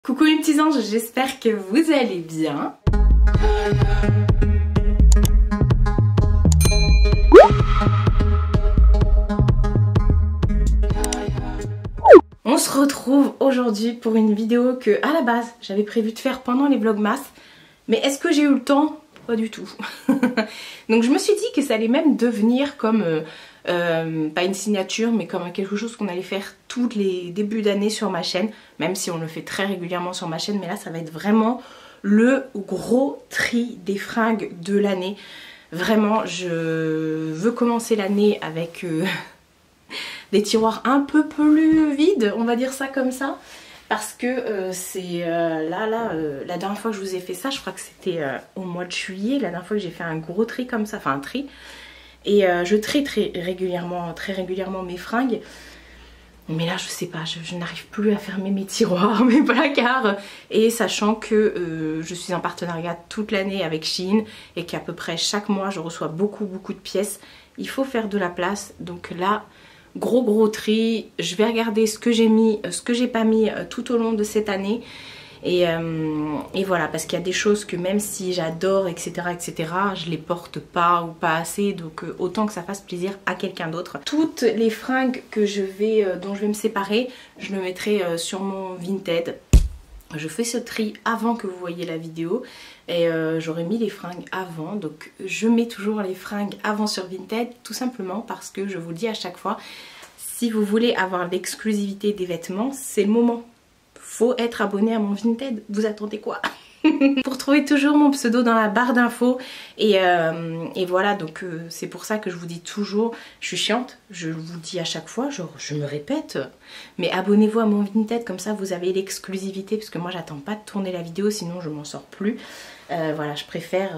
Coucou les petits anges, j'espère que vous allez bien. On se retrouve aujourd'hui pour une vidéo que à la base j'avais prévu de faire pendant les vlogmas. Mais est-ce que j'ai eu le temps? Pas du tout. Donc je me suis dit que ça allait même devenir comme, pas une signature, mais comme quelque chose qu'on allait faire tous les débuts d'année sur ma chaîne. Même si on le fait très régulièrement sur ma chaîne, mais là ça va être vraiment le gros tri des fringues de l'année. Vraiment, je veux commencer l'année avec des tiroirs un peu plus vides, on va dire ça comme ça. Parce que c'est la dernière fois que je vous ai fait ça, je crois que c'était au mois de juillet, la dernière fois que j'ai fait un gros tri comme ça, enfin un tri. Et je trie très régulièrement mes fringues. Mais là je sais pas, je n'arrive plus à fermer mes tiroirs, mes placards. Et sachant que je suis en partenariat toute l'année avec Shein et qu'à peu près chaque mois je reçois beaucoup de pièces, il faut faire de la place. Donc là... gros tri, je vais regarder ce que j'ai mis, ce que j'ai pas mis tout au long de cette année et voilà, parce qu'il y a des choses que même si j'adore etc, je les porte pas ou pas assez, donc autant que ça fasse plaisir à quelqu'un d'autre. Toutes les fringues que dont je vais me séparer, je le mettrai sur mon Vinted. Je fais ce tri avant que vous voyez la vidéo et j'aurais mis les fringues avant, donc je mets toujours les fringues avant sur Vinted tout simplement parce que je vous le dis à chaque fois, si vous voulez avoir l'exclusivité des vêtements, c'est le moment. Faut être abonné à mon Vinted, vous attendez quoi? Pour trouver toujours mon pseudo dans la barre d'infos et voilà, donc c'est pour ça que je vous dis toujours, je suis chiante, je vous dis à chaque fois, je me répète, mais abonnez-vous à mon Vinted, comme ça vous avez l'exclusivité, parce que moi j'attends pas de tourner la vidéo sinon je m'en sors plus. Voilà, je préfère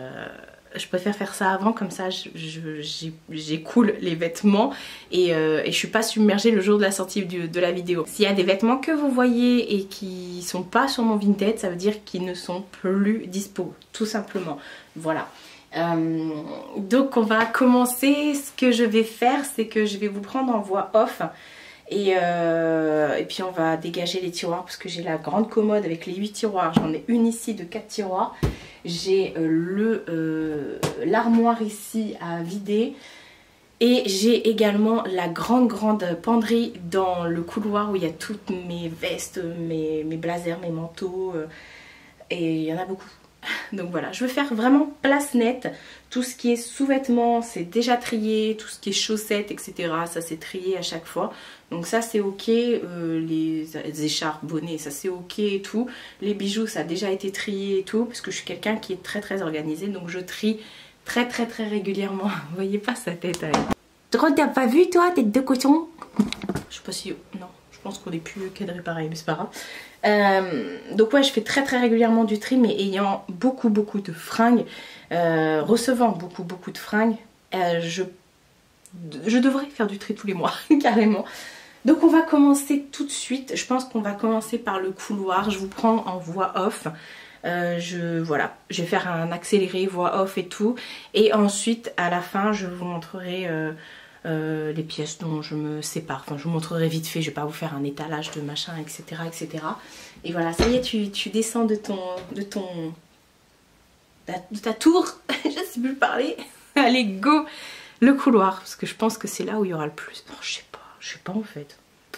faire ça avant, comme ça j'écoule les vêtements et je suis pas submergée le jour de la sortie de la vidéo. S'il y a des vêtements que vous voyez et qui sont pas sur mon Vinted, ça veut dire qu'ils ne sont plus dispo, tout simplement. Voilà. Donc on va commencer. Ce que je vais faire, c'est que je vais vous prendre en voix off et puis on va dégager les tiroirs parce que j'ai la grande commode avec les 8 tiroirs. J'en ai une ici de 4 tiroirs. J'ai l'armoire ici à vider. Et j'ai également la grande penderie dans le couloir où il y a toutes mes vestes, mes blazers, mes manteaux. Et il y en a beaucoup. Donc voilà, je veux faire vraiment place nette. Tout ce qui est sous-vêtements, c'est déjà trié. Tout ce qui est chaussettes, etc., ça c'est trié à chaque fois. Donc ça c'est ok. Les écharpes, bonnets, ça c'est ok et tout. Les bijoux, ça a déjà été trié et tout. Parce que je suis quelqu'un qui est très organisé. Donc je trie très régulièrement. Vous voyez pas sa tête avec. T'as pas vu toi, tête de cochon? Je sais pas si... non. Je pense qu'on est plus cadré pareil, mais c'est pas grave. Donc ouais, je fais très régulièrement du tri, mais ayant beaucoup de fringues, recevant beaucoup de fringues, je devrais faire du tri tous les mois, carrément. Donc on va commencer tout de suite. Je pense qu'on va commencer par le couloir. Je vous prends en voix off. Voilà, je vais faire un accéléré, voix off et tout. Et ensuite, à la fin, je vous montrerai... les pièces dont je me sépare. Enfin, je vous montrerai vite fait, je vais pas vous faire un étalage de machin, etc. Et voilà, ça y est, tu descends de ta tour. Je sais plus parler. Allez, go! Le couloir, parce que je pense que c'est là où il y aura le plus. Non, je sais pas en fait.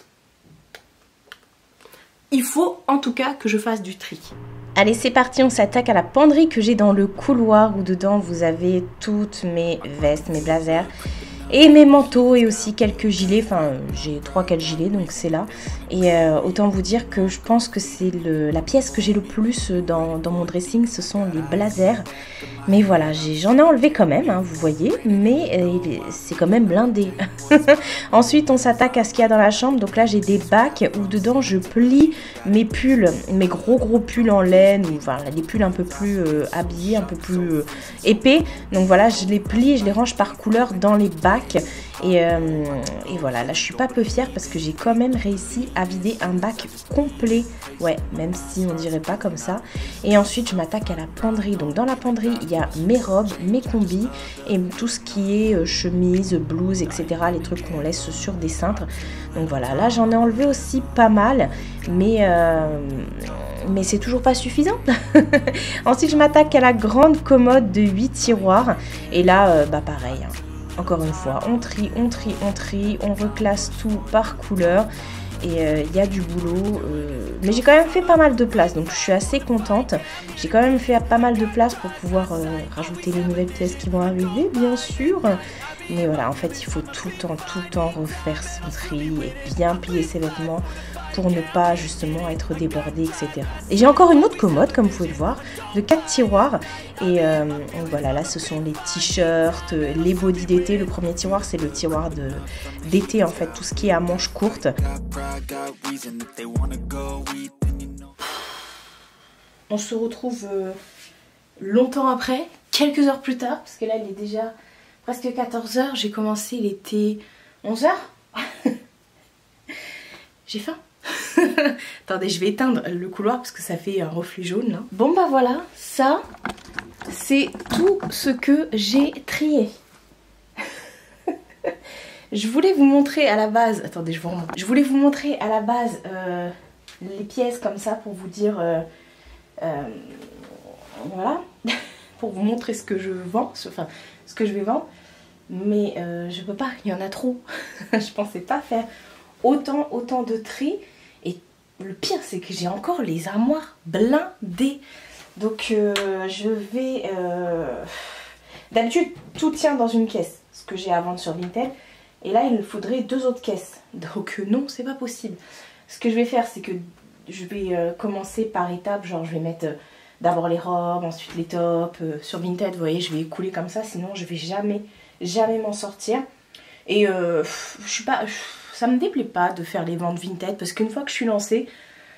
Il faut en tout cas que je fasse du tri. Allez, c'est parti, on s'attaque à la penderie que j'ai dans le couloir où dedans vous avez toutes mes vestes, mes blazers et mes manteaux et aussi quelques gilets, enfin j'ai 3-4 gilets donc c'est là. Et autant vous dire que je pense que c'est la pièce que j'ai le plus dans mon dressing, ce sont les blazers. Mais voilà, j'en ai enlevé quand même, hein, vous voyez, mais c'est quand même blindé. Ensuite on s'attaque à ce qu'il y a dans la chambre, donc là j'ai des bacs où dedans je plie mes pulls, mes gros pulls en laine, ou enfin des pulls un peu plus habillés, un peu plus épais. Donc voilà, je les plie et je les range par couleur dans les bacs. bac. Et voilà, là je suis pas peu fière parce que j'ai quand même réussi à vider un bac complet. Ouais, même si on dirait pas comme ça. Et ensuite je m'attaque à la penderie. Donc dans la penderie il y a mes robes, mes combis et tout ce qui est chemise, blouse, etc. Les trucs qu'on laisse sur des cintres. Donc voilà, là j'en ai enlevé aussi pas mal. Mais c'est toujours pas suffisant. Ensuite je m'attaque à la grande commode de 8 tiroirs. Et là bah pareil, hein. Encore une fois, on trie, on reclasse tout par couleur. Et il y a du boulot. Mais j'ai quand même fait pas mal de place, donc je suis assez contente. J'ai quand même fait pas mal de place pour pouvoir rajouter les nouvelles pièces qui vont arriver, bien sûr. Mais voilà, en fait, il faut tout le temps refaire son tri et bien plier ses vêtements pour ne pas justement être débordé, etc. Et j'ai encore une autre commode, comme vous pouvez le voir, de 4 tiroirs. Et voilà, là, ce sont les t-shirts, les bodys d'été. Le premier tiroir, c'est le tiroir d'été, en fait, tout ce qui est à manches courtes. On se retrouve longtemps après, quelques heures plus tard, parce que là, il est déjà presque 14 h. J'ai commencé, il était 11 h. J'ai faim. Attendez, je vais éteindre le couloir parce que ça fait un reflet jaune là. Bon bah voilà, ça c'est tout ce que j'ai trié. Je voulais vous montrer à la base, attendez je vous remonte. Je voulais vous montrer à la base les pièces comme ça pour vous dire, voilà, pour vous montrer ce que je vends, enfin ce que je vais vendre. Mais je peux pas, il y en a trop. Je pensais pas faire autant de tri. Et le pire c'est que j'ai encore les armoires blindées. Donc je vais... D'habitude tout tient dans une caisse, ce que j'ai à vendre sur Vinted. Et là il me faudrait 2 autres caisses. Donc non, c'est pas possible. Ce que je vais faire c'est que je vais commencer par étapes. Genre je vais mettre d'abord les robes, ensuite les tops. Sur Vinted vous voyez je vais écouler comme ça. Sinon je vais jamais m'en sortir. Et je suis pas... Ça me déplaît pas de faire les ventes Vinted parce qu'une fois que je suis lancée,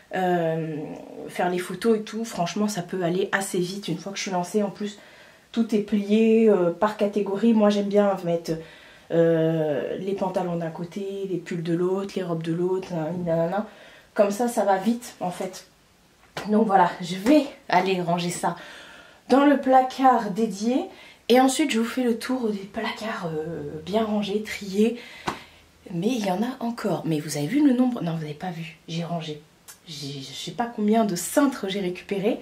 faire les photos et tout, franchement ça peut aller assez vite une fois que je suis lancée. En plus tout est plié par catégorie. Moi j'aime bien mettre les pantalons d'un côté, les pulls de l'autre, les robes de l'autre, comme ça ça va vite en fait. Donc voilà, je vais aller ranger ça dans le placard dédié et ensuite je vous fais le tour des placards bien rangés, triés. Mais il y en a encore. Mais vous avez vu le nombre? Non, vous n'avez pas vu. J'ai rangé. Je sais pas combien de cintres j'ai récupéré.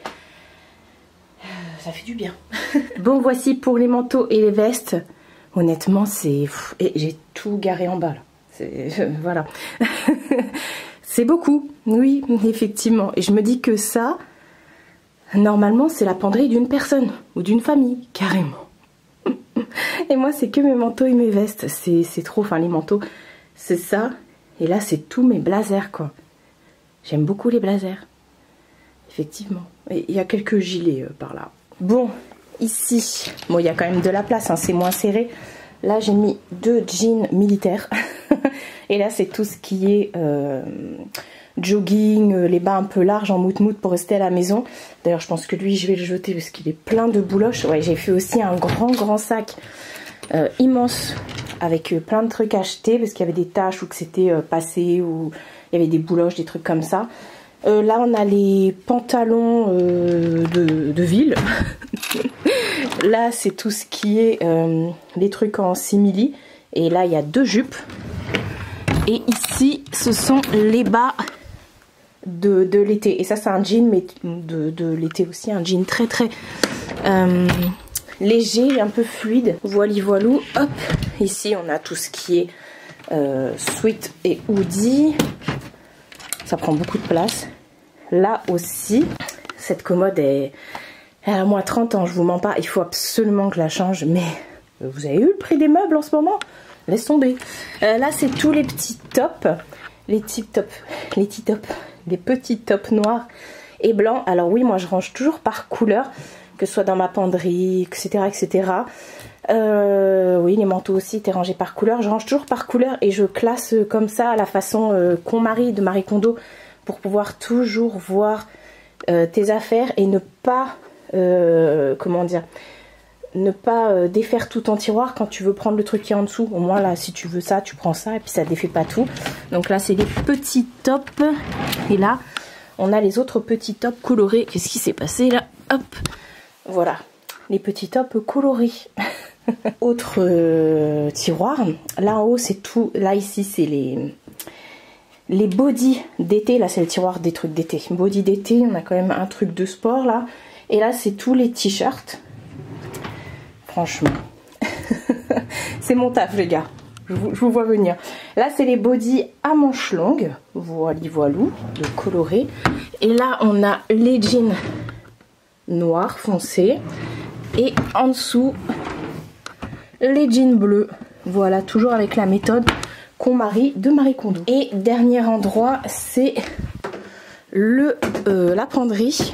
Ça fait du bien. Bon, voici pour les manteaux et les vestes. Honnêtement, c'est... Et j'ai tout garé en bas, là. Voilà. C'est beaucoup. Oui, effectivement. Et je me dis que ça, normalement, c'est la penderie d'une personne. Ou d'une famille, carrément. Et moi, c'est que mes manteaux et mes vestes. C'est trop... Enfin, les manteaux... C'est ça, et là c'est tous mes blazers quoi. J'aime beaucoup les blazers. Effectivement. Et il y a quelques gilets par là. Bon, ici, bon il y a quand même de la place, hein, c'est moins serré. Là j'ai mis 2 jeans militaires. Et là c'est tout ce qui est jogging, les bas un peu larges en mout-mout pour rester à la maison. D'ailleurs je pense que lui je vais le jeter parce qu'il est plein de bouloches. Ouais, j'ai fait aussi un grand sac immense avec plein de trucs achetés parce qu'il y avait des taches ou que c'était passé ou il y avait des bouloches, des trucs comme ça. Là on a les pantalons de ville. Là c'est tout ce qui est les trucs en simili. Et là il y a 2 jupes. Et ici ce sont les bas de l'été. Et ça c'est un jean mais de l'été aussi. Un jean très léger, un peu fluide. Voili voilou. Hop, ici on a tout ce qui est sweat et hoodie. Ça prend beaucoup de place. Là aussi, cette commode est à moins 30 ans, je vous mens pas. Il faut absolument que je la change. Mais vous avez eu le prix des meubles en ce moment? Laisse tomber. Là c'est tous les petits tops. Les petits tops noirs et blancs. Alors oui, moi je range toujours par couleur, que ce soit dans ma penderie, etc. Oui, les manteaux aussi étaient rangés par couleur. Je range toujours par couleur et je classe comme ça à la façon KonMari de Marie Kondo pour pouvoir toujours voir tes affaires et ne pas, comment dire, ne pas défaire tout ton tiroir quand tu veux prendre le truc qui est en dessous. Au moins là, si tu veux ça, tu prends ça et puis ça défait pas tout. Donc là, c'est les petits tops. Et là, on a les autres petits tops colorés. Qu'est-ce qui s'est passé là? Hop, voilà, les petits tops colorés. Autre tiroir. Là en haut, c'est tout. Là ici, c'est les bodys d'été. Là, c'est le tiroir des trucs d'été. Body d'été, on a quand même un truc de sport là. Et là, c'est tous les t-shirts. Franchement, c'est mon taf, les gars. Je vous vois venir. Là, c'est les bodys à manches longues. Voilou, de coloré. Et là, on a les jeans noirs foncés. Et en dessous, les jeans bleus. Voilà, toujours avec la méthode KonMari de Marie Kondo. Et dernier endroit, c'est la penderie.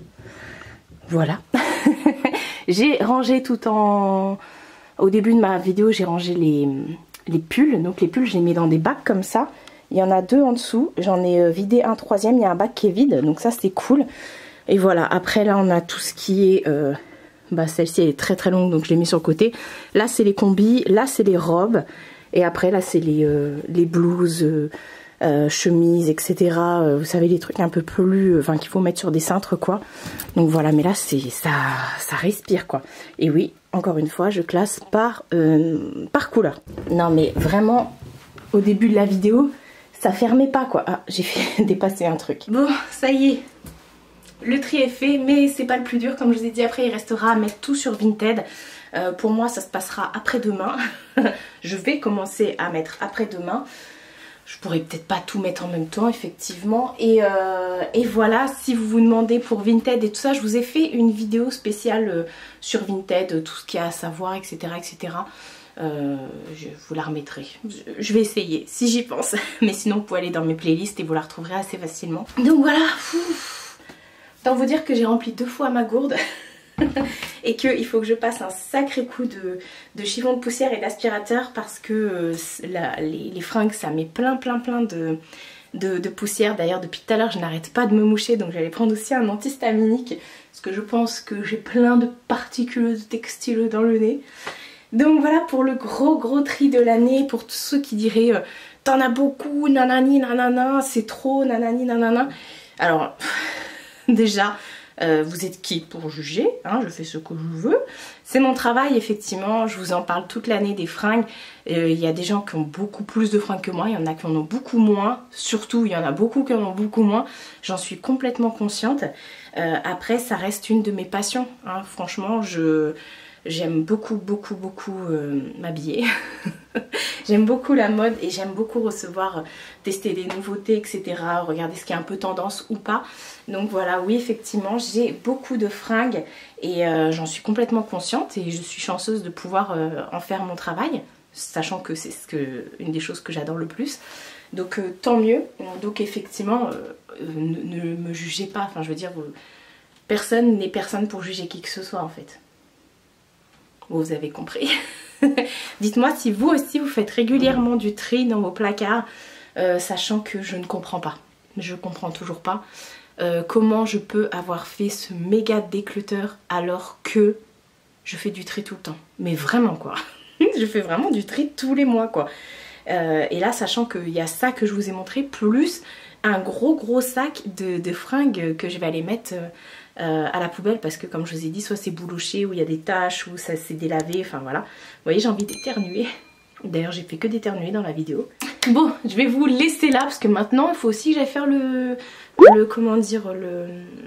Voilà. J'ai rangé tout en... Au début de ma vidéo, j'ai rangé les pulls. Donc les pulls, je les mets dans des bacs comme ça. Il y en a 2 en dessous. J'en ai vidé un 3e. Il y a un bac qui est vide. Donc ça, c'est cool. Et voilà. Après, là, on a tout ce qui est... celle-ci, elle est très très longue. Donc je l'ai mis sur le côté. Là, c'est les combis. Là, c'est les robes. Et après, là, c'est les blouses... chemise, etc. Vous savez, les trucs un peu plus... Enfin, qu'il faut mettre sur des cintres, quoi. Donc voilà, mais là, ça respire, quoi. Et oui, encore une fois, je classe par couleur. Non, mais vraiment, au début de la vidéo, ça fermait pas, quoi. Ah, j'ai fait dépasser un truc. Bon, ça y est. Le tri est fait, mais c'est pas le plus dur. Comme je vous ai dit, après, il restera à mettre tout sur Vinted. Pour moi, ça se passera après-demain. Je vais commencer à mettre après-demain. Je pourrais peut-être pas tout mettre en même temps, effectivement. Et voilà, si vous vous demandez pour Vinted et tout ça, je vous ai fait une vidéo spéciale sur Vinted, tout ce qu'il y a à savoir, etc. etc. Je vous la remettrai. Je vais essayer, si j'y pense. Mais sinon, vous pouvez aller dans mes playlists et vous la retrouverez assez facilement. Donc voilà, autant vous dire que j'ai rempli 2 fois ma gourde. Et qu'il faut que je passe un sacré coup de chiffon de poussière et d'aspirateur parce que les fringues, ça met plein de poussière. D'ailleurs, depuis tout à l'heure, je n'arrête pas de me moucher, donc j'allais prendre aussi un antihistaminique parce que je pense que j'ai plein de particules de textiles dans le nez. Donc voilà pour le gros tri de l'année. Pour tous ceux qui diraient t'en as beaucoup, nanani nanana, c'est trop, nanani nanana. Alors déjà, vous êtes qui pour juger, hein, je fais ce que je veux. C'est mon travail, effectivement, je vous en parle toute l'année des fringues. Il y a des gens qui ont beaucoup plus de fringues que moi, il y en a qui en ont beaucoup moins. Surtout, il y en a beaucoup qui en ont beaucoup moins. J'en suis complètement consciente. Après, ça reste une de mes passions, hein. Franchement, j'aime beaucoup m'habiller. J'aime beaucoup la mode et j'aime beaucoup recevoir, tester des nouveautés, etc. Regarder ce qui est un peu tendance ou pas. Donc voilà, oui, effectivement, j'ai beaucoup de fringues et j'en suis complètement consciente et je suis chanceuse de pouvoir en faire mon travail, sachant que c'est une des choses que j'adore le plus. Donc tant mieux. Donc effectivement, ne me jugez pas. Enfin, je veux dire, personne n'est personne pour juger qui que ce soit en fait. Vous avez compris. Dites-moi si vous aussi vous faites régulièrement du tri dans vos placards, sachant que je ne comprends pas. Je comprends toujours pas comment je peux avoir fait ce méga déclutter alors que je fais du tri tout le temps. Mais vraiment quoi. Je fais vraiment du tri tous les mois quoi. Et là sachant qu'il y a ça que je vous ai montré, plus un gros sac de fringues que je vais aller mettre... à la poubelle parce que comme je vous ai dit, soit c'est bouloché ou il y a des taches ou ça s'est délavé, enfin voilà. Vous voyez, j'ai envie d'éternuer. D'ailleurs j'ai fait que d'éternuer dans la vidéo. Bon, je vais vous laisser là parce que maintenant il faut aussi que j'aille faire le comment dire, le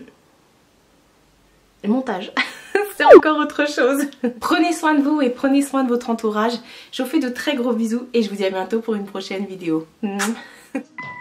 montage. C'est encore autre chose. Prenez soin de vous et prenez soin de votre entourage. Je vous fais de très gros bisous et je vous dis à bientôt pour une prochaine vidéo.